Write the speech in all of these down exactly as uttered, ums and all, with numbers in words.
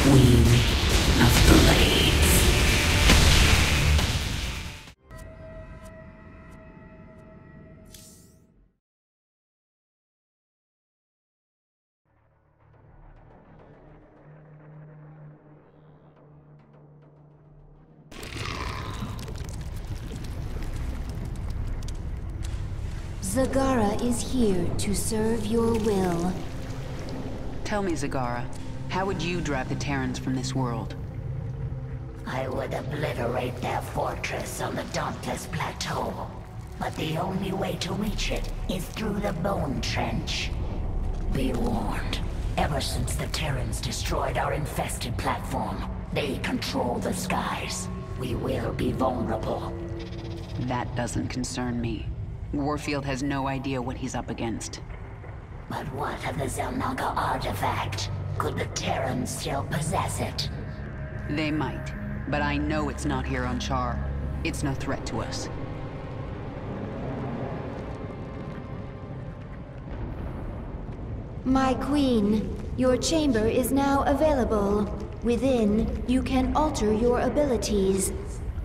Queen of Blades. Zagara is here to serve your will. Tell me, Zagara, how would you drive the Terrans from this world? I would obliterate their fortress on the Dauntless Plateau. But the only way to reach it is through the Bone Trench. Be warned. Ever since the Terrans destroyed our infested platform, they control the skies. We will be vulnerable. That doesn't concern me. Warfield has no idea what he's up against. But what of the Zelnaga artifact? Could the Terrans still possess it? They might, but I know it's not here on Char. It's no threat to us. My queen, your chamber is now available. Within, you can alter your abilities.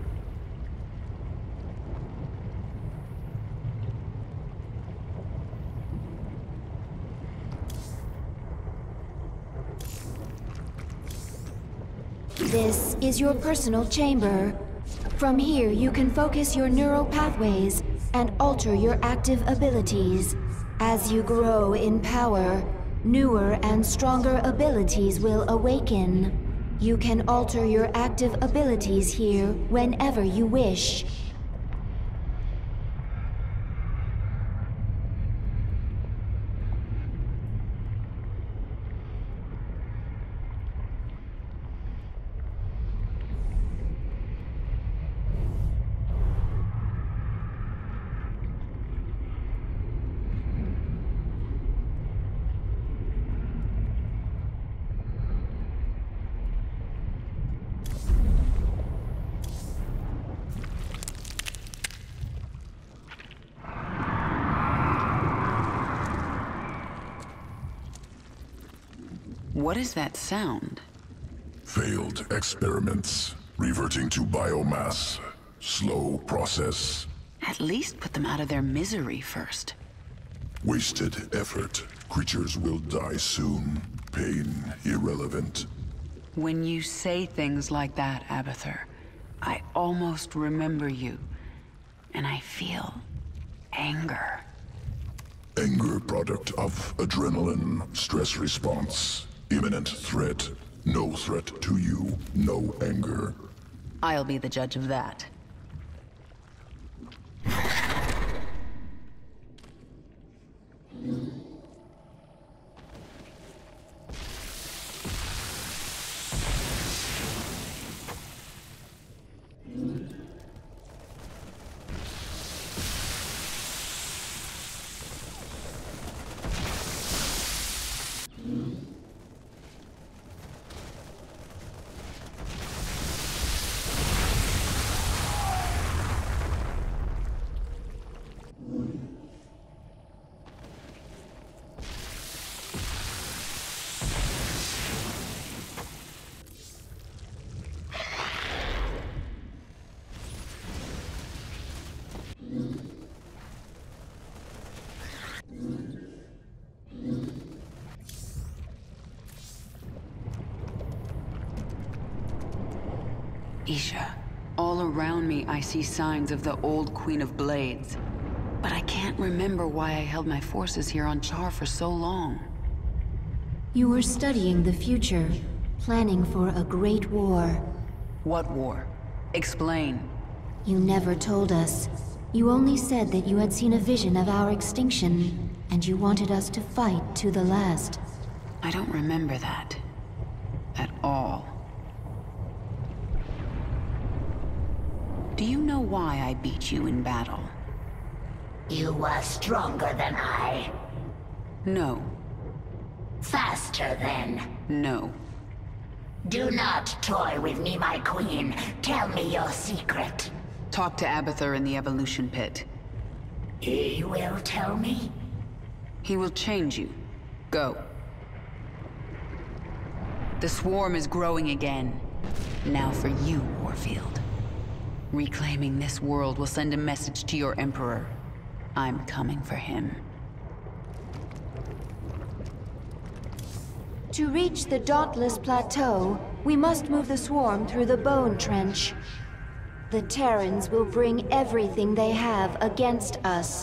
This is your personal chamber. From here, you can focus your neural pathways and alter your active abilities. As you grow in power, newer and stronger abilities will awaken. You can alter your active abilities here whenever you wish. What is that sound? Failed experiments. Reverting to biomass. Slow process. At least put them out of their misery first. Wasted effort. Creatures will die soon. Pain irrelevant. When you say things like that, Abathur, I almost remember you. And I feel anger. Anger product of adrenaline. Stress response. Imminent threat. No threat to you. No anger. I'll be the judge of that. Isha, all around me I see signs of the old Queen of Blades. But I can't remember why I held my forces here on Char for so long. You were studying the future, planning for a great war. What war? Explain. You never told us. You only said that you had seen a vision of our extinction, and you wanted us to fight to the last. I don't remember that. At all. Do you know why I beat you in battle? You were stronger than I. No. Faster then. No. Do not toy with me, my queen. Tell me your secret. Talk to Abathur in the evolution pit. He will tell me? He will change you. Go. The swarm is growing again. Now for you, Warfield. Reclaiming this world will send a message to your Emperor. I'm coming for him. To reach the Dauntless Plateau, we must move the swarm through the Bone Trench. The Terrans will bring everything they have against us.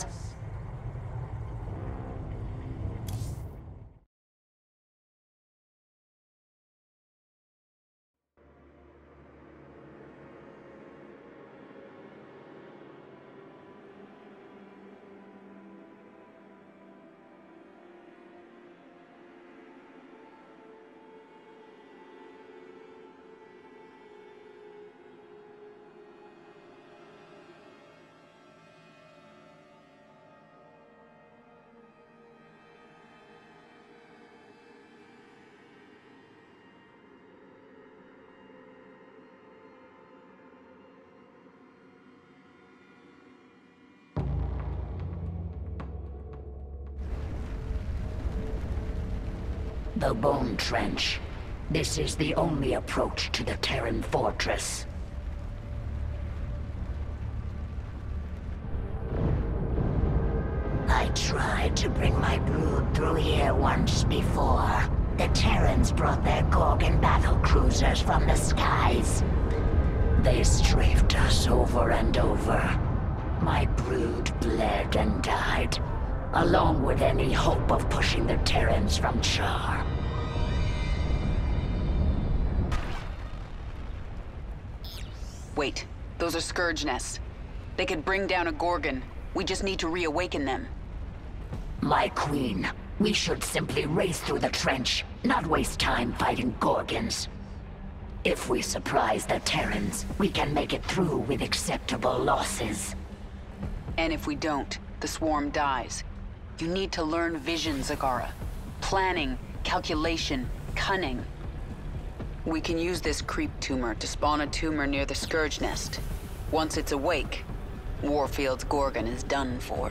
The Bone Trench. This is the only approach to the Terran fortress. I tried to bring my brood through here once before. The Terrans brought their Gorgon battlecruisers from the skies. They strafed us over and over. My brood bled and died, along with any hope of pushing the Terrans from Char. Wait, those are Scourge nests. They could bring down a Gorgon. We just need to reawaken them. My queen, we should simply race through the trench, not waste time fighting Gorgons. If we surprise the Terrans, we can make it through with acceptable losses. And if we don't, the swarm dies. You need to learn vision, Zagara. Planning, calculation, cunning. We can use this creep tumor to spawn a tumor near the Scourge nest. Once it's awake, Warfield's Gorgon is done for.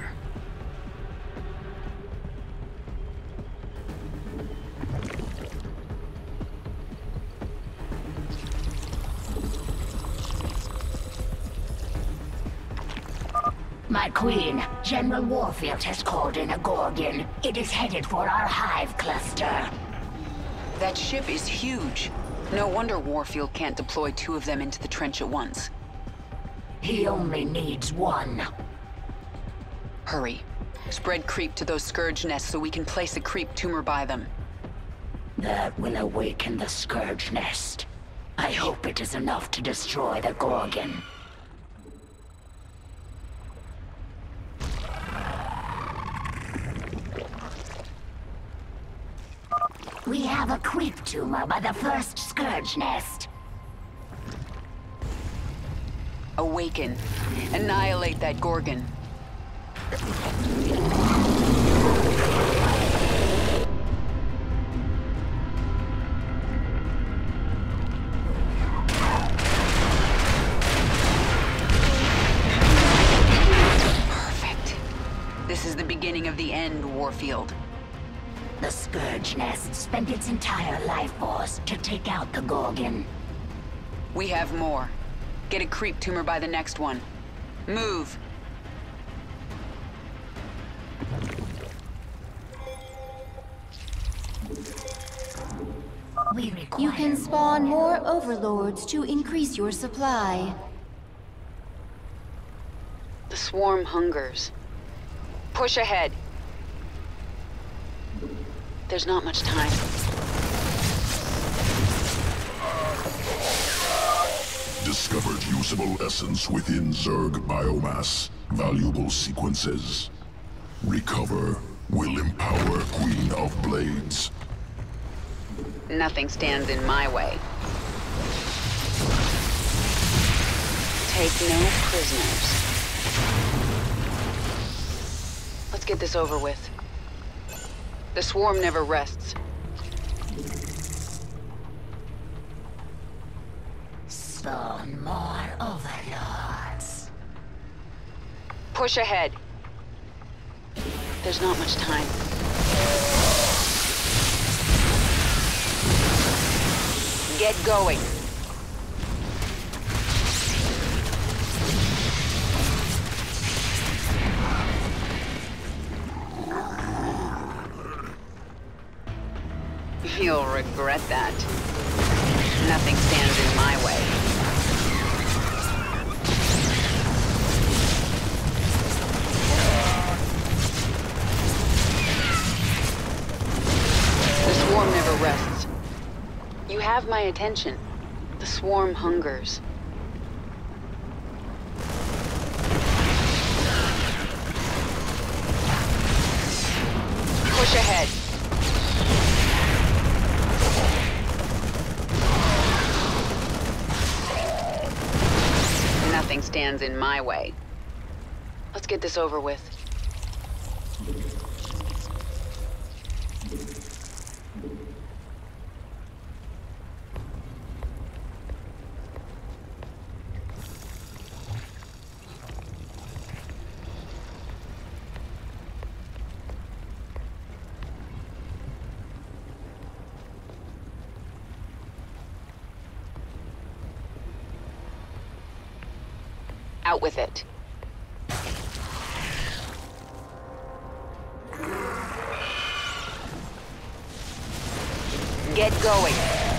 My queen, General Warfield has called in a Gorgon. It is headed for our hive cluster. That ship is huge. No wonder Warfield can't deploy two of them into the trench at once. He only needs one. Hurry. Spread creep to those Scourge nests so we can place a creep tumor by them. That will awaken the Scourge nest. I hope it is enough to destroy the Gorgon. We have a creep tumor by the first Scourge nest. Awaken. Annihilate that Gorgon. Perfect. This is the beginning of the end, Warfield. The Scourge nest spent its entire life force to take out the Gorgon. We have more. Get a creep tumor by the next one. Move! We require You can spawn more overlords to increase your supply. The swarm hungers. Push ahead. There's not much time. Discovered usable essence within Zerg biomass. Valuable sequences. Recover will empower Queen of Blades. Nothing stands in my way. Take no prisoners. Let's get this over with. The swarm never rests. Spawn more overlords. Push ahead. There's not much time. Get going. You'll regret that. Nothing stands in my way. The swarm never rests. You have my attention. The swarm hungers. Push ahead. Nothing stands in my way. Let's get this over with. Out with it. Get going.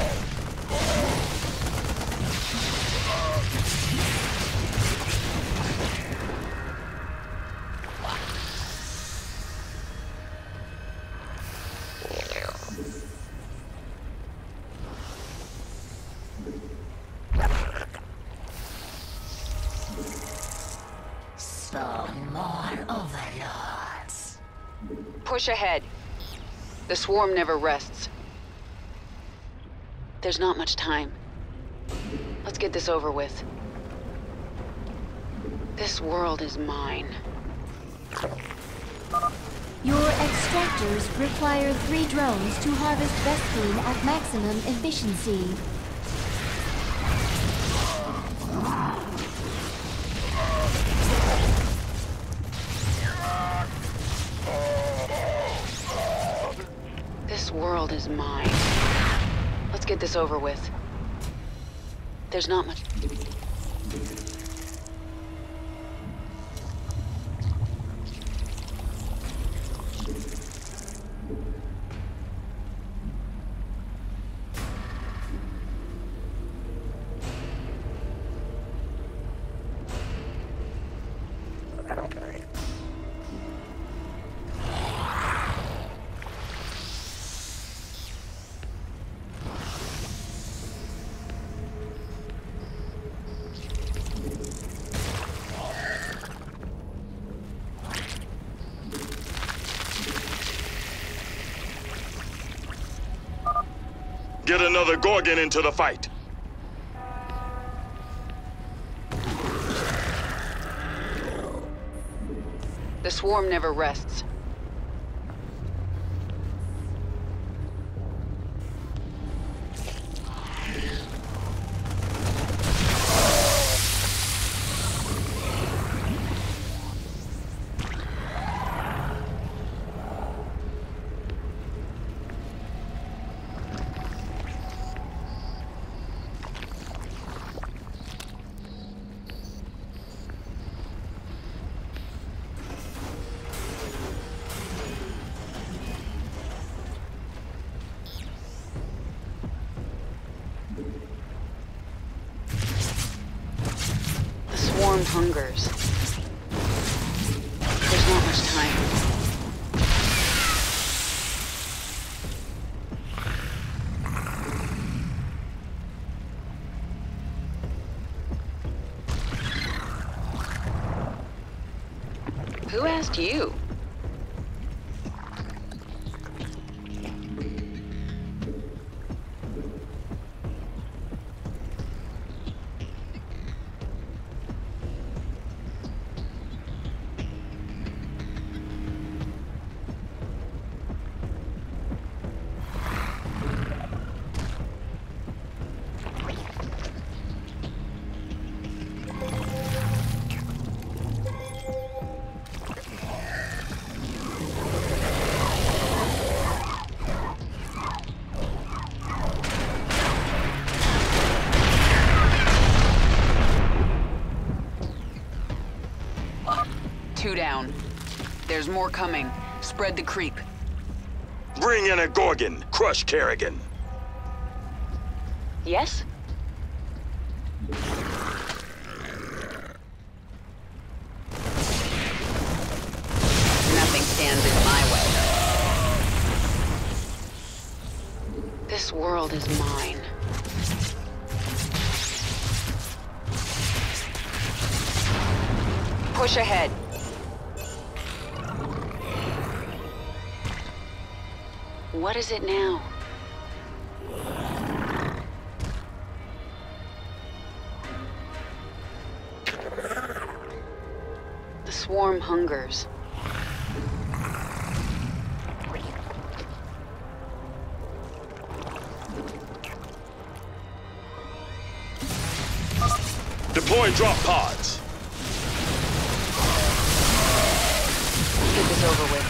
Spawn more overlords. Push ahead. The swarm never rests. There's not much time. Let's get this over with. This world is mine. Your extractors require three drones to harvest Vespene at maximum efficiency. This world is mine. Let's get this over with. There's not much... Get another Gorgon into the fight. The swarm never rests. Swarm hungers. There's not much time. Who asked you? down. There's more coming. Spread the creep. Bring in a Gorgon. Crush Kerrigan. Yes? Nothing stands in my way. This world is mine. Push ahead. What is it now? The swarm hungers. Deploy drop pods. Get this over with.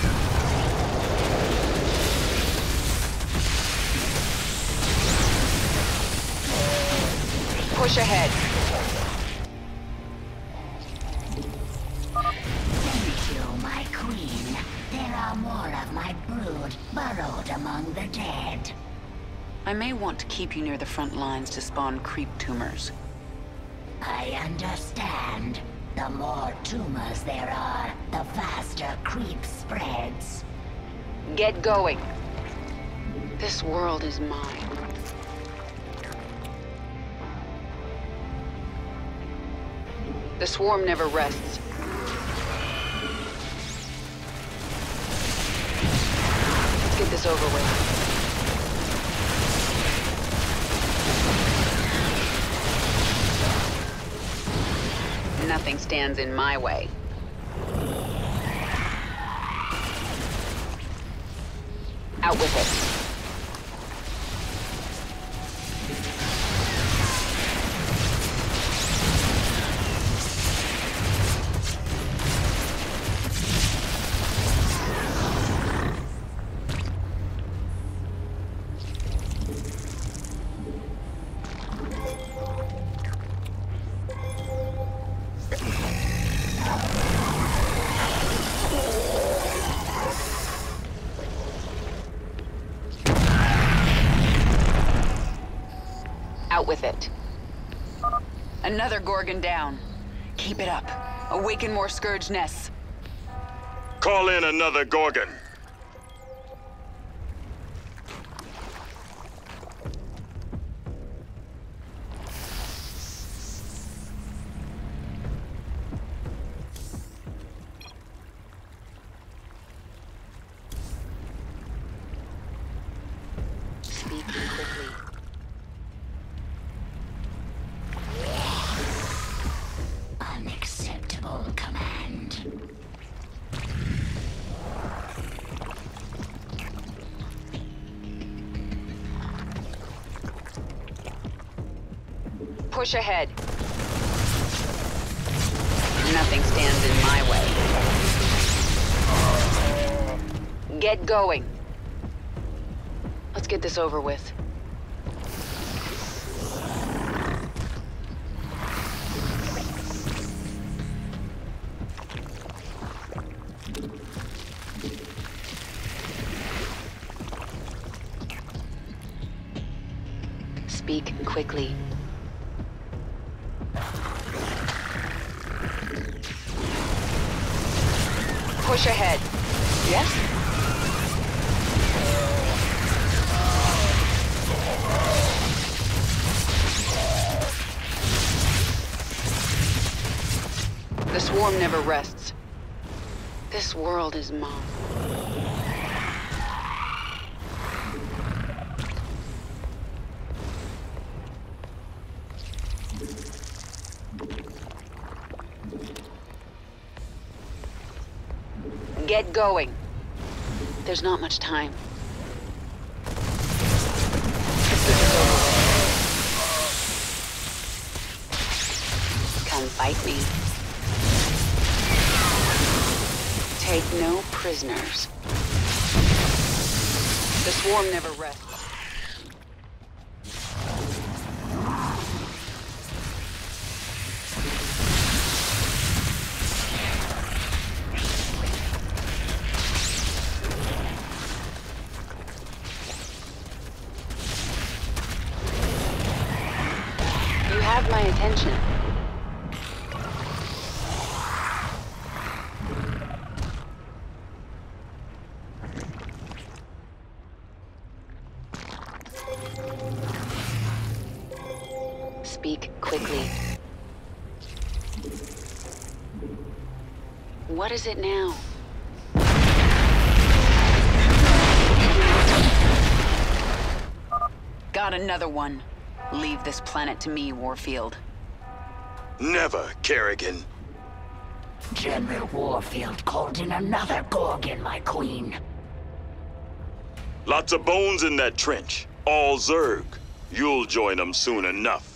Push ahead. Thank you, my queen. There are more of my brood burrowed among the dead. I may want to keep you near the front lines to spawn creep tumors. I understand. The more tumors there are, the faster creep spreads. Get going. This world is mine. The swarm never rests. Let's get this over with. Nothing stands in my way. Out with it. Out with it. Another Gorgon down. Keep it up. Awaken more Scourge nests. Call in another Gorgon. Speak quickly. Unacceptable command. Push ahead. Nothing stands in my way. Get going. Let's get this over with. Speak quickly. Push ahead. Yes? The swarm never rests. This world is mine. Get going. There's not much time. Come fight me. Take no prisoners. The swarm never rests. have my attention. Speak quickly. What is it now? Got another one. Leave this planet to me, Warfield. Never, Kerrigan. General Warfield called in another Gorgon, my queen. Lots of bones in that trench. All Zerg. You'll join them soon enough.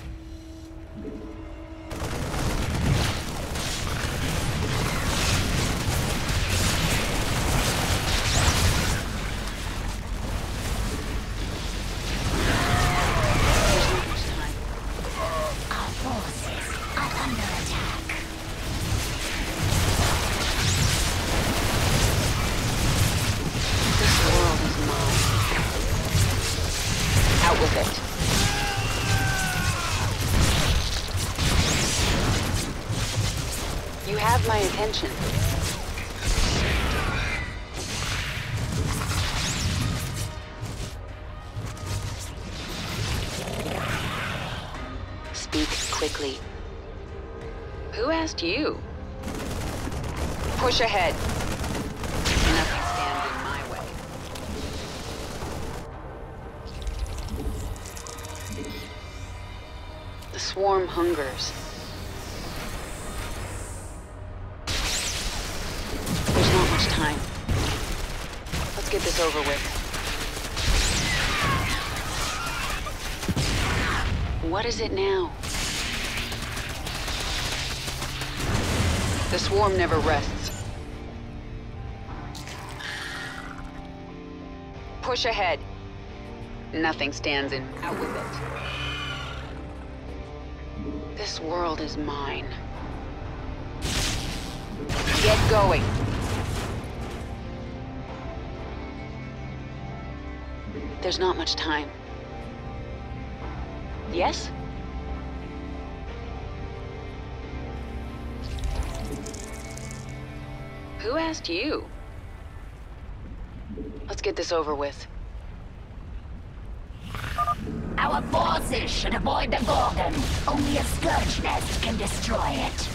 Our forces are under attack. This world is mine. Out with it. You have my attention. Speak quickly. Who asked you? Push ahead. Nothing stands in my way. The swarm hungers. There's not much time. Let's get this over with. What is it now? The swarm never rests. Push ahead. Nothing stands in. Out with it. This world is mine. Get going. There's not much time. Yes? Who asked you? Let's get this over with. Our forces should avoid the Gorgon. Only a Scourge Nest can destroy it.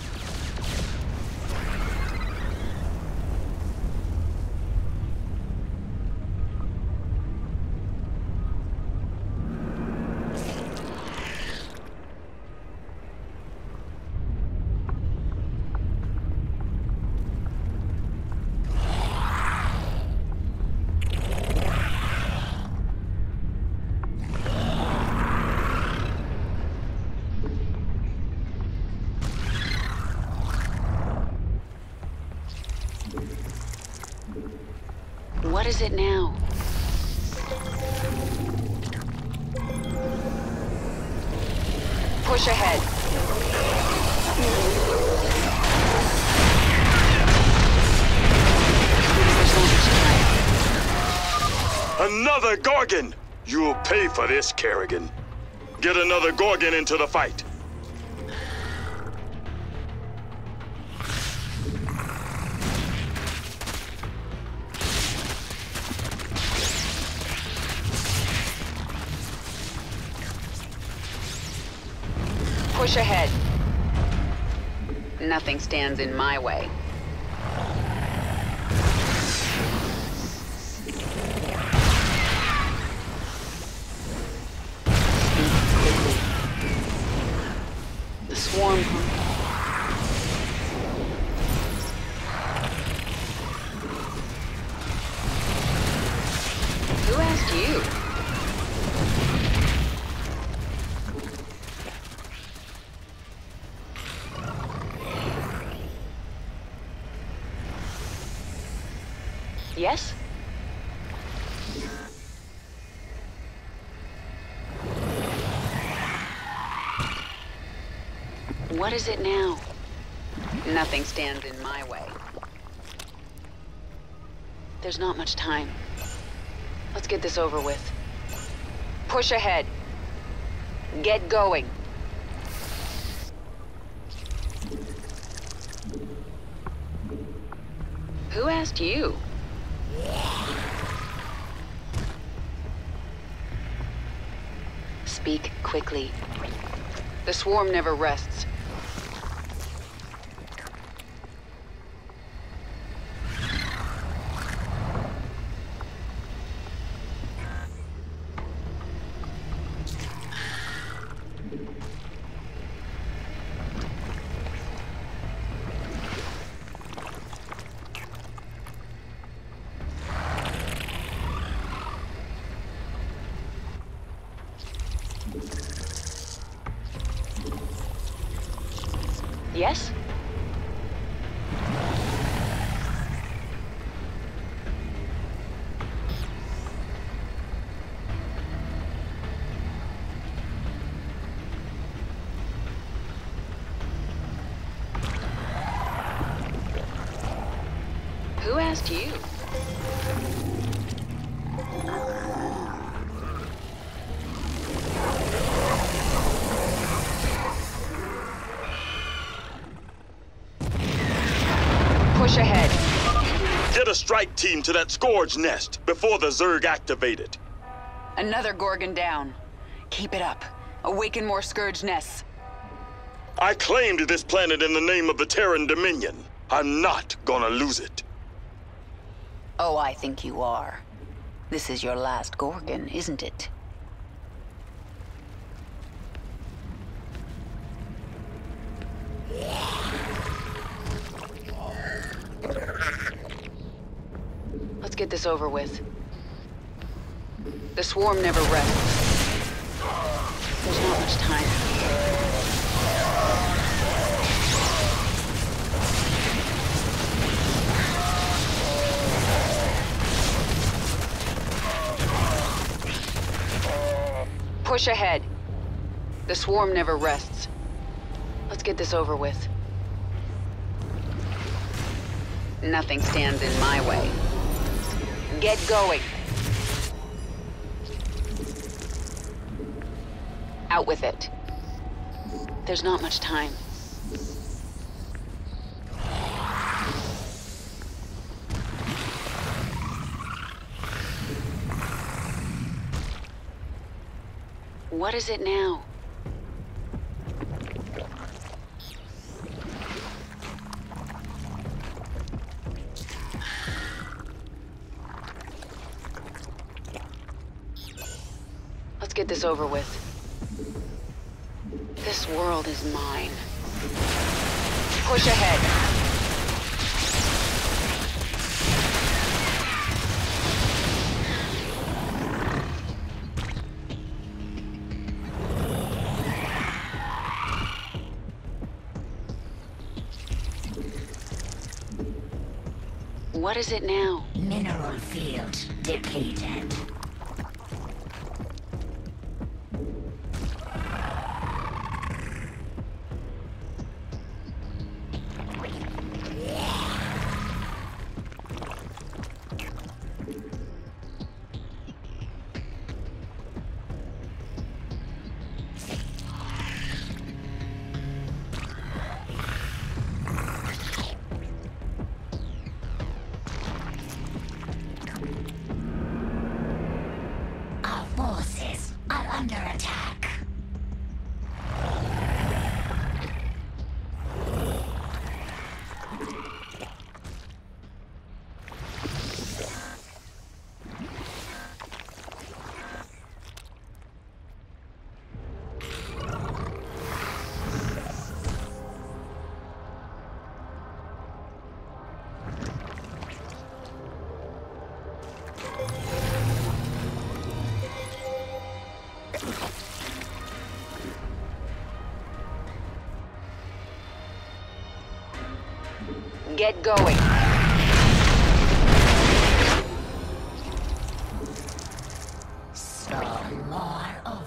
What is it now? Push ahead. Another Gorgon! You'll pay for this, Kerrigan. Get another Gorgon into the fight. Push ahead. Nothing stands in my way. The swarm. Who asked you? Yes? What is it now? Nothing stands in my way. There's not much time. Let's get this over with. Push ahead. Get going. Who asked you? Speak quickly. The swarm never rests. Yes? Who asked you? Push ahead. Get a strike team to that Scourge nest before the Zerg activate it. Another Gorgon down. Keep it up. Awaken more Scourge nests. I claimed this planet in the name of the Terran Dominion. I'm not gonna lose it. Oh, I think you are. This is your last Gorgon, isn't it? Let's get this over with. The swarm never rests. There's not much time. Push ahead. The swarm never rests. Let's get this over with. Nothing stands in my way. Get going. Out with it. There's not much time. What is it now? Let's get this over with. This world is mine. Push ahead. What is it now? Mineral field depleted. Forces are under attack. Get going. Spawn more over.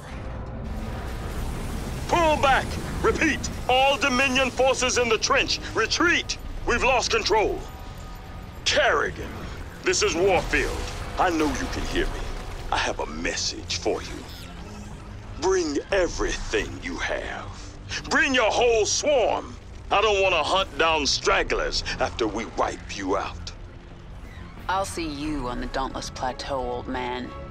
Pull back! Repeat! All Dominion forces in the trench! Retreat! We've lost control. Kerrigan, this is Warfield. I know you can hear me. I have a message for you. Bring everything you have. Bring your whole swarm. I don't want to hunt down stragglers after we wipe you out. I'll see you on the Dauntless Plateau, old man.